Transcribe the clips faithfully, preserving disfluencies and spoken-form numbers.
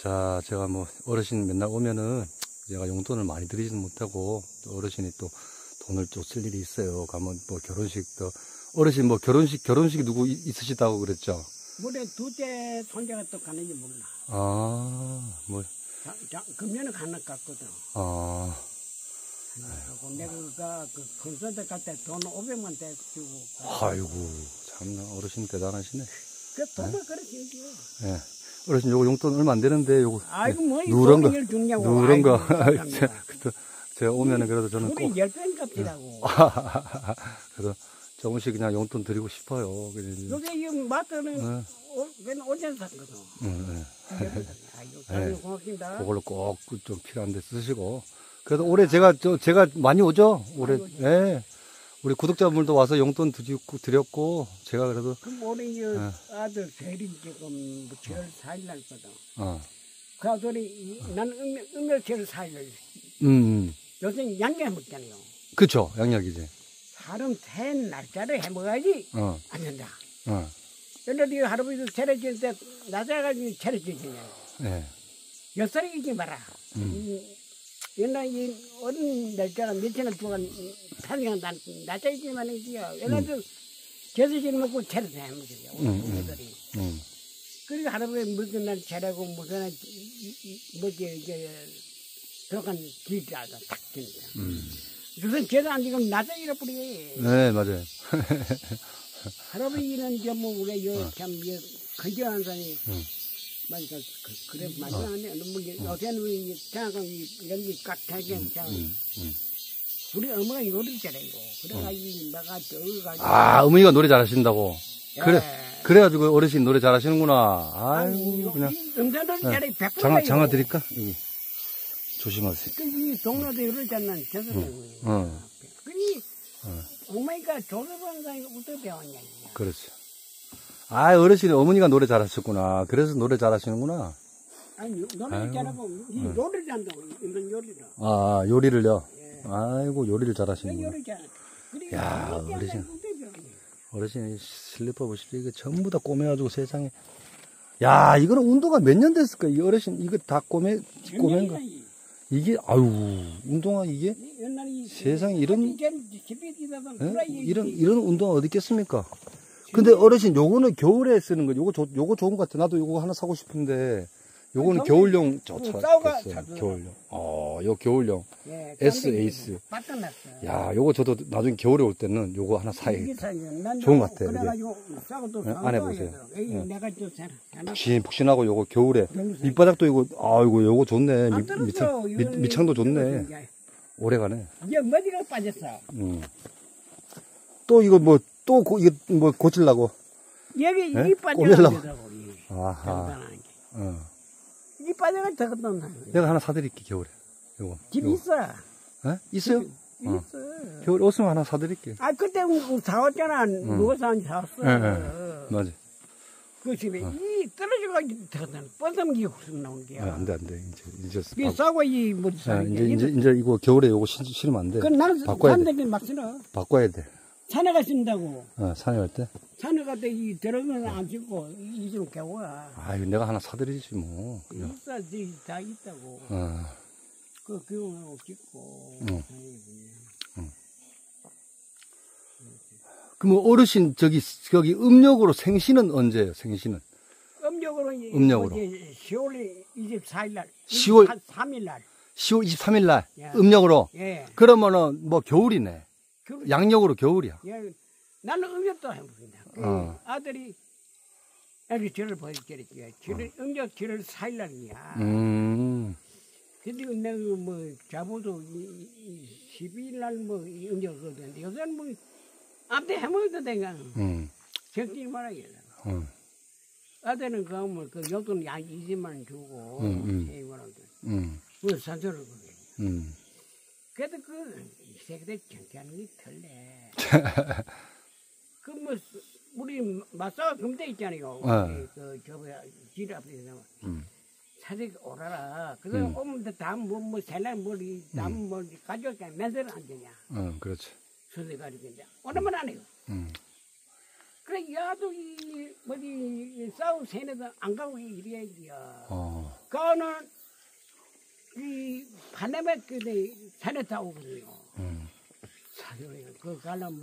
자, 제가 뭐 어르신 맨날 오면은 제가 용돈을 많이 드리지는 못하고 또 어르신이 또 돈을 또 쓸 일이 있어요. 가면 뭐 결혼식도 어르신 뭐 결혼식 결혼식이 누구 있으시다고 그랬죠? 물에 두째 손자가 또 가는지 몰라. 아, 뭐. 자, 자, 금년에 가는 것 같거든. 아. 그리고 내가 그 콘서트 갈 때 돈 오백만 대 주고. 아이고, 참나 어르신 대단하시네. 그 돈을 그렇게 예. 어르신 요거 용돈 얼마 안 되는데 요거. 아이고 뭐 누런 거. 주냐고. 누런 거. 제가 오면은 그래도 저는 우리 꼭. 열 배 값이라고. 그래서 조금씩 그냥 용돈 드리고 싶어요. 요게 이 마트는 오전 샀거든. 응, 아이고, 고맙습니다. 그걸로 꼭 좀 필요한데 쓰시고. 그래도 올해 제가 저 제가 많이 오죠. 올해. 예. 우리 구독자분들도 와서 용돈 드렸고 드렸고 제가 그래도. 그럼 올해 이 예. 아들 생일이 지금 칠월 사일 날거든. 어. 그 아들이 나는 음력, 음력 칠월 사일 날. 음. 요새 양념 먹잖아요. 그쵸, 양약이지. 사람 된 날짜를 해 먹어야지. 어. 안 된다. 어. 옛날에 할아버지도 차려질 때 낮아가지고 차려지잖아요. 예. 몇 살이지 마라. 음. 옛날 이 어린 날짜가 며칠 동안 사니까 낮아지기만 했지요. 옛날에 겨드질 먹고 차려서 해 먹어요. 음. 음. 그리고 할아버지 무슨 날 차려고 무슨 날 뭐지 이제 들어간 길자가 탁 깁니다. 음. 무슨 죄도 안 지금 낮에 잃어버려. 네, 맞아요. 할아버지는 저뭐 우리 요참 어. 건전한 사람이 음. 맞아 그, 그래 맞아 안 돼. 뭐 어제는 우리 장관 이런 게 깍하게 장. 우리 어머니가 요리를 잘해요. 그래가지고 내가 저가지고. 아, 어머니가 노래 잘하신다고. 예. 그래. 그래가지고 어르신 노래 잘하시는구나. 아이고, 그냥. 음산도 잘해. 백 퍼센트 장아, 장아 드릴까? 여기. 조심하세요. 그, 이 동료도 이러잖아. 저도. 응. 어. 그니, 어. 어머니가 조선반사에 어떻게 배웠냐. 그렇죠. 아, 어르신이 어머니가 노래 잘하셨구나. 그래서 노래 잘하시는구나. 아니, 노래 잘하고, 이 응. 요리를 한다고, 이런 요리를. 아, 요리를요? 예. 아이고, 요리를 잘하시는구나. 요리 잘. 야, 어르신. 어르신이 슬리퍼 보십시오. 이거 전부 다 꼬매가지고 세상에. 야, 이거는 운동화 몇 년 됐을까? 이 어르신, 이거 다 꼬매, 꼬맨 거. 이게, 아유, 운동화 이게? 세상에 이런, 에? 이런, 이런 운동화 어디 있겠습니까? 근데 어르신, 요거는 겨울에 쓰는 거, 요거, 조, 요거 좋은 것 같아. 나도 요거 하나 사고 싶은데, 요거는 아니, 겨울용, 저, 저, 겨울용. 어, 요 겨울용. 예, S 에이스. 야, 요거 저도 나중에 겨울에 올 때는 요거 하나 사야겠다. 좋은 것 같아. 그래가지고 네, 안에 보세요. 네. 내가 좀 푹신, 푹신하고 요거 겨울에. 밑바닥도 이거, 아이고, 요거 좋네. 밑, 밑창, 밑, 밑창도 좋네. 오래 가네. 이제 머리가 빠졌어. 음. 또 이거 뭐, 또 고, 이거 뭐 고치려고. 여기 네? 이 빠져가지고. 아하. 어. 이 빠져가 되거든. 내가 하나 사드릴게, 겨울에. 요거. 집 요거. 있어. 에? 있어요? 집, 어. 있어. 겨울에 옷은 하나 사드릴게. 아, 그때 사왔잖아. 응. 누가 사는지 사왔어. 예, 예. 맞아. 그 집에 어. 이 떨어져가지고 되거든. 뻔뻔하게 훅 나오는 게야. 아, 안 돼, 안 돼. 이제, 이제. 이 싸고 이 머리 사는 이제, 이제, 이제 이거 겨울에 요거 신, 신으면 안 돼. 그건 나는 바꿔야 돼. 막 신어. 바꿔야 돼. 산에 가 신다고. 어, 산에 갈 때? 산에 갈 때 이 들어가면 안 신고, 이 좀 겨워. 아, 이거 내가 하나 사드리지, 뭐. 있어, 다 있다고. 어. 그, 그거 찍고. 응. 응. 그럼 어르신, 저기, 저기, 음력으로 생신은 언제예요, 생신은? 음력으로, 음력으로. 시월 이십사일 날. 시월 삼일 날. 시월 이십삼일 날. 예. 음력으로. 예. 그러면은, 뭐, 겨울이네. 겨울. 양력으로 겨울이야. 예. 나는 음력도 해봅니다. 어. 아들이, 여기 칠월 보여줄게. 칠월, 어. 음력 칠월 사일 날이야. 음. 근데 내가 뭐, 자보도 십이일 날 뭐, 음력거든. 요새는 뭐, 아무튼 해먹어도 내가. 음. 적지 말아야겠다. 음. 아들은 그러면 그 용돈 약 이십만 원 주고, 음, 세이거라도. 음. 그 산소를 그게. 음. 그래도 그, 이 새끼들 경찰이 털래. 그 뭐, 우리 마사가 금대 있잖아요. 네. 그, 저, 뭐야, 길 앞에서. 음. 사직 오라라. 그래서 음. 오면 다음 뭐, 뭐, 새날 머리, 다음 음. 뭐, 가져올게. 맨날 안 되냐. 응, 그렇지. 수세 가지고 이제. 오늘만 안 해요. 음. 그래, 야도 이, 뭐지, 싸우 세네도 안 가고 이래야지요. 어. 그거는 이 파네메 그 산에 타오거든요. 음. 산에 그 가면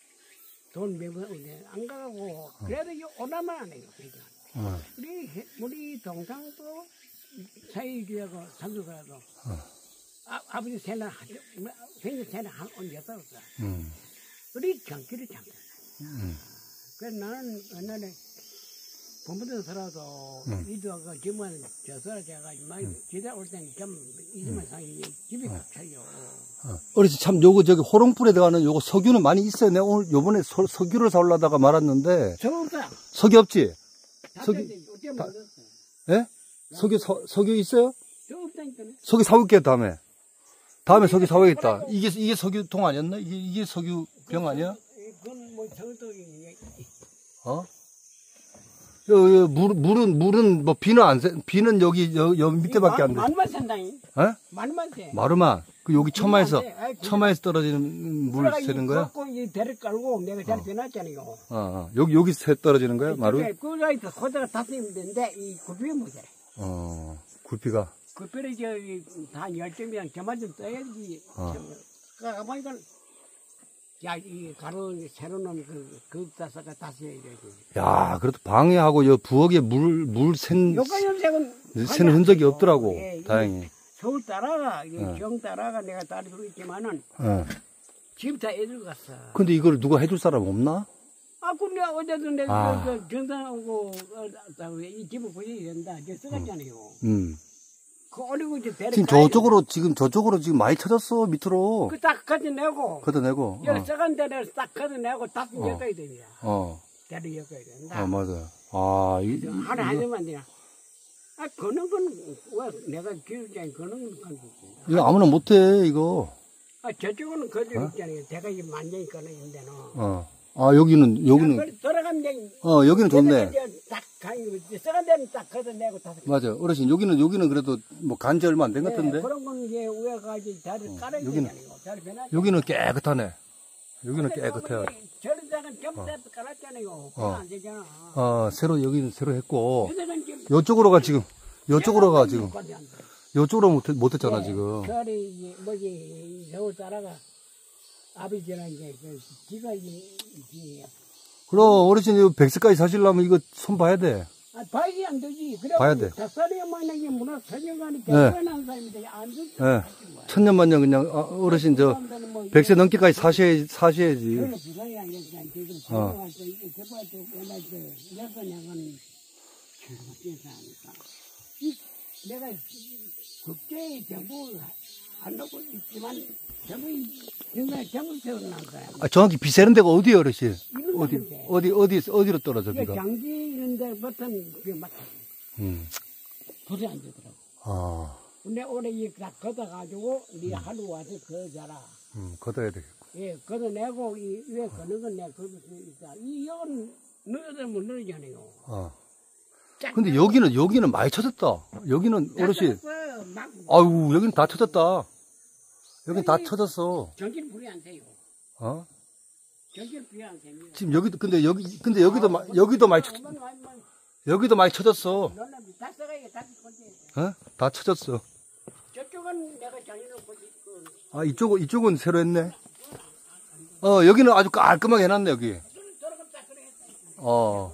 뭐돈 몇번 안 가고 그래도 이 오나만 안 해요. 그러니까 어. 우리 우리 동상도 사이주하고 삼수가도 어. 아, 아버지 생일 생일 생일 한온 여섯 살. 음. 우리 경기를 잠깐. 음. 그래서 나는 옛날에 본부에 살아도 음. 이도가 지금은 저서 제가 많이 지대 올 때는 좀 이주만 상이 집이 갇혀요. 어. 어르신 참 요거 저기 호롱불에 들어가는 요거 석유는 많이 있어요. 내가 오늘 요번에 서, 석유를 사올라다가 말았는데 저 없다. 석유 없지? 석유 석유 다, 예? 석유 서, 석유 있어요? 저 없다니까. 석유 사올게요 다음에. 다음에 석유 사와야겠다. 이게 이게 석유통 아니었나? 이게 이게 석유병 아니야? 그건 뭐 저도 어? 요, 요, 물, 물은, 물은, 뭐, 비는 안 새, 비는 여기, 여, 여 밑에밖에 안 돼. 만만 산다니. 에? 만만 새. 마르만. 그 여기 처마에서, 아이, 처마에서 떨어지는 물 새는 거야? 갖고 이 대를 깔고 내가 잘 변했잖아요. 어, 어. 여기, 여기 새 떨어지는 거야? 마루? 그거 있어. 거다가 다스리면 되는데, 이 굴비가 못해. 어, 굴비가. 굴비를 저, 한 열점이랑 저만 좀 떠야지. 어. 가보니까, 야, 이 가루 새로 넣은 그, 그 다사가 다스려야 되지. 야, 그래도 방해하고, 여 부엌에 물, 물 샌, 요가 염색은. 새는 흔적이 없더라고. 예, 다행히. 서울 따라가, 이 어. 경 따라가 내가 따르고 있지만은, 어. 집 다 애들 갔어. 근데 이걸 누가 해줄 사람 없나? 아, 근데 어제도 내가 아. 그, 그 경산하고, 어, 이 집을 보여야 된다. 이제 써갔잖아요. 음. 그 올리고 이제 대를 지금 까야 저쪽으로, 지금 저쪽으로 지금 많이 쳐졌어, 밑으로. 그딱 걷어내고, 걷어내고. 여기 어. 썩은 데를 딱 걷어내고 딱 어. 엮어야 됩니다. 어. 대를 엮어야 된다. 어, 맞아. 아, 이, 하나 하면 안 되나. 아, 그런 건, 왜 내가 기울자니 그런 건 건지. 이거 아무나 못해, 이거. 아, 저쪽은 거저 있잖아요. 대가 이 만장이 거는 있는데는. 어. 아, 여기는, 여기는, 돌아가면 돼. 어, 여기는 좋네. 딱 가요. 썩은 데는 딱 걷어내고 다. 맞아. 어르신, 여기는, 여기는 그래도 뭐 간지 얼마 안 된 것 같은데? 그런 건 이제 위에 가지 다리 깔아야 여기는- 되잖아요. 다리 변하지. 여기는 깨끗하네. 여기는 깨끗해. 저런 데는 점프 깔았잖아요. 그거 안 되잖아. 어, 새로, 여기는 새로 했고. 요새는 지금 요쪽으로가 지금, 요쪽으로가 내가 지금, 거기 안 돼. 요쪽으로 못, 못했잖아, 예, 지금. 저리 이제 뭐지 서울 따라가 아버지랑 이제 그 지가 이제 이제 그럼, 어르신, 이거 백세까지 사시려면 이거 손 봐야 돼. 아 봐야지 안 되지. 그래 봐야 돼. 작살이야 만약에 문화 설명하니 네. 대단한 사람인데 안 되지. 예. 천년만년 그냥, 어, 어르신, 저, 백세 넘기까지 사셔야지, 사셔야지. 그래 부산이랑 이렇게 지금 어. 설명할 때 이게 대파 쪽 옛날 그 여선양은 중국에서 하니까 이 내가 국제의 정부 안 놓고 있지만 정부 옛날 정부 세워난 거야. 아, 정확히 비 세는 데가 어디에요, 어르신? 이런 어디, 건데. 어디, 어디, 어디로 떨어져, 이게 비가? 장지 이런 데부터는 그게 막 음. 도저히 안 되더라고. 아, 근데 올해 이딱 걷어가지고 네 하루 와서 거자라. 음, 걷어야 되겠고. 예, 걷어내고 이 위에 거는 건 내가 걷을 수 있다. 이 이건 넣어도 못 넣잖아요. 아. 근데 여기는, 여기는 많이 쳐졌다. 여기는, 어르신. 아유, 여기는 다 쳐졌다. 여긴 다 쳐졌어. 전기를 불이 안 새요. 어? 전기를 불이 안 셉니다. 지금 여기도, 근데 여기, 근데 여기도, 마, 여기도 많이 쳐, 여기도 많이 쳐졌어. 다 써가야 다시 건지. 어? 다 쳐졌어. 저쪽은 내가 잘해놓고 그 아, 이쪽은, 이쪽은 새로 했네. 어, 여기는 아주 깔끔하게 해놨네, 여기. 돌아갔다 그래 했다. 어.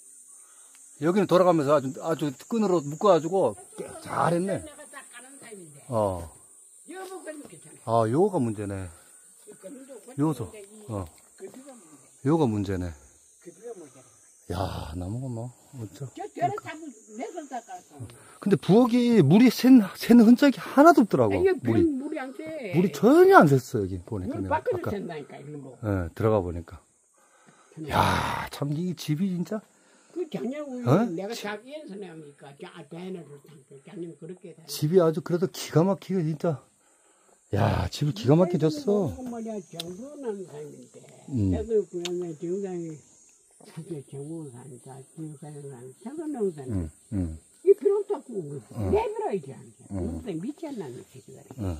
여기는 돌아가면서 아주, 아주 끈으로 묶어가지고 잘했네. 내가 딱 가는 타임인데. 어. 여보 그러면 괜찮아. 아, 요거가 문제네. 요소. 어. 그 비가 문제. 요거 문제네. 그 비가 문제. 야, 나무가 뭐, 어쩌. 저 별을 자꾸 내서 다 깔았어. 근데 부엌이 물이 샌, 샌 흔적이 하나도 없더라고. 이게 물이. 물이 안 새. 물이 전혀 안 샜어, 여기 보니까. 물 내가 밖에서 아까. 샌다니까 이런 거. 예, 들어가 보니까. 야, 참, 이 집이 진짜. 그 작년 우리 어? 내가 자기에서 내니까 자네를 작년 그렇게 다. 집이 아주 그래도 기가 막히게 진짜. 야, 집을 기가 막히게 줬어. 말이야 정부는 사람인데. 음. 그래도 그냥 정상이 사실 정부 사니까 정상이 사니 최선영 사니. 응, 응. 이 필요 없다고 내버려야지 않게. 근데 미치 않나 새끼들이. 응.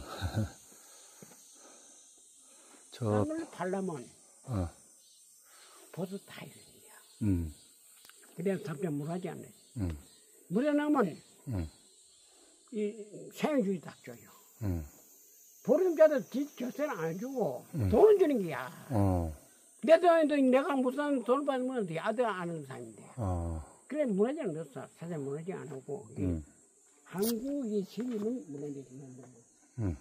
저, 하늘 팔려면 어, 보수 다 있어야. 음, 그래야 삼천 물하지 않네. 음, 물에 나면 음. 이 생애주의 딱 줘요. 응. 보름자도 뒷교세는 안 주고 응. 돈을 주는 거야. 어. 내 돈에도 내가 무슨 돈을 받으면 네 아들 아는 사람인데. 어. 그래 무너지는 않았어. 사실 무너지 안 하고. 응. 한국의 시민은 무너지지만 응.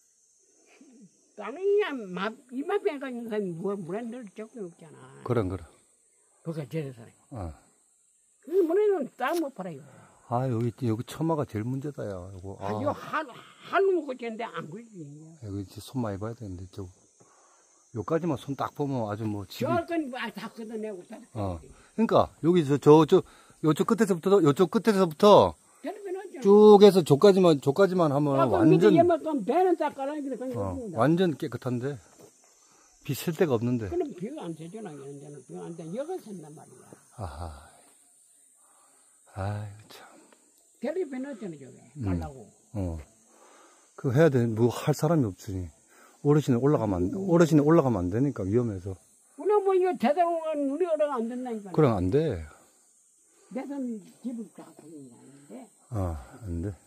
다른 야 이만 빼가 있는 사람이 뭐 무너질 적이 없잖아. 그럼 그럼. 그거 제대로. 어. 그 무너지면 땅 못 팔아요. 아 여기 여기 처마가 제일 문제다 야. 이거. 아, 이거 한 한우 먹고 는데 안 보이지. 여기 이제 손 많이 봐야 되는데 저 요까지만 손 딱 보면 아주 뭐 집이. 저건 다 걷어내고 다. 어. 그러니까 여기 저저저 요쪽 끝에서부터 요쪽 끝에서부터 쭉 쭉 해서 저까지만 저까지만 하면 완전 배는 딱 깔아야 돼. 어, 완전 깨끗한데 비 셀 데가 없는데. 그럼 비가 안 되잖아. 이제는 비가 안 돼. 여기 샌단 말이야. 아하. 아이 참. 대리 배놨잖아 저게. 깔라고. 음. 어. 그거 해야 돼. 뭐 할 사람이 없지. 어르신이 올라가면 안, 어르신이 올라가면 안 되니까 위험해서. 우리 뭐 이거 제대로 간 우리 어려가 안 된다니까. 그럼 안 돼. 내 손 집을 다 보는 게 아닌데. 아, 안 돼.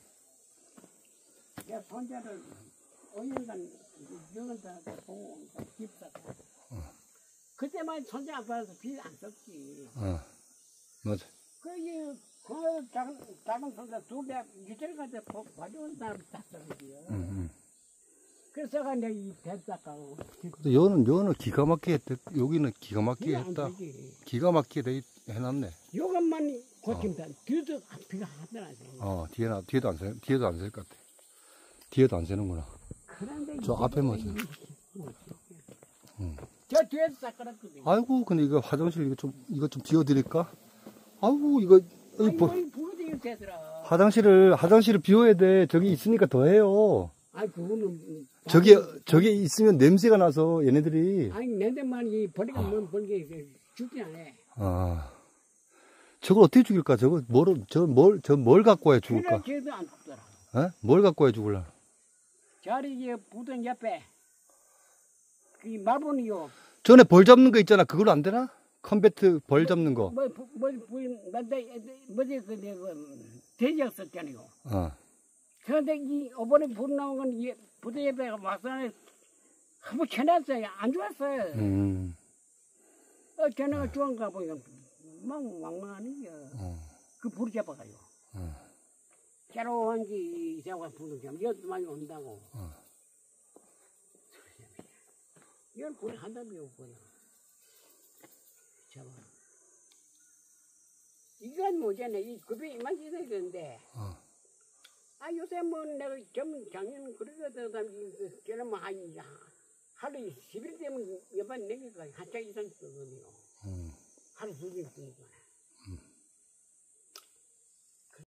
내 손자를 오 년간 영원다 보고 집 사고. 어. 그때만 손자 아빠라서 빚 안 썼지. 어. 맞아. 그, 그 작은, 작은 손자 두 배, 이틀 가서 가져온 사람 다 썼지요. 응, 응. 그래서 내가 이배 닦아고. 근데 여는, 여는 기가 막히게, 됐, 여기는 기가 막히게 안 했다. 되지. 기가 막히게 돼, 해놨네. 요것만 고치면 뒤도 비가 하늘 안 새는 어, 뒤에나, 뒤에도 안 새, 뒤에도 안 셀 것 같아. 뒤에도 안 새는구나. 그런데 저 앞에 뭐지? 응. 저 뒤에서 닦아놨거든. 아이고, 근데 이거 화장실 이거 좀, 이거 좀 비워드릴까? 아이고, 이거, 아니, 뭐, 부르지 되더라. 화장실을, 화장실을 비워야 돼. 저기 있으니까 더 해요. 아니, 그거는. 저기, 저기 있으면 냄새가 나서 얘네들이. 아니, 내데만 이 버리가 뭐, 버리게 죽지 않아. 아. 저걸 어떻게 죽일까? 저거, 뭘, 저, 뭘, 저, 뭘 갖고 와야 죽을까? 그래, 쟤도 안 죽더라. 에? 뭘 갖고 와야 죽을라? 자리에 부던 옆에, 그 말본이요. 전에 벌 잡는 거 있잖아. 그걸로 안 되나? 컨베트 벌 잡는 거. 뭐, 뭐, 뭐, 뭐, 뭐지, 그, 내가, 돼지였었잖아요. 어. 그런데 이, 이번에 불 나온 건, 이, 부대 옆에 막상에 한번 쳐놨어요. 안 좋았어요. 음. 어, 전화가 좋은가 보니까, 막, 왕망하는 게, 어. 그 불이 잡아가요. 어. 깨로한 게, 이상한 불을 잡아. 여도 많이 온다고. 어. 이건 불이 한 달이 없고요. 잡아. 이건 뭐잖아. 이 급이 이만치 있어야 되는데. 어. 아, 요새 뭐 내가 전 작년 그러거든. 그, 그러면 한, 하루 십 일 되면 여반 내기가 한차 이상 쓰거든요. 음. 하루 두 번 쓰니까. 음.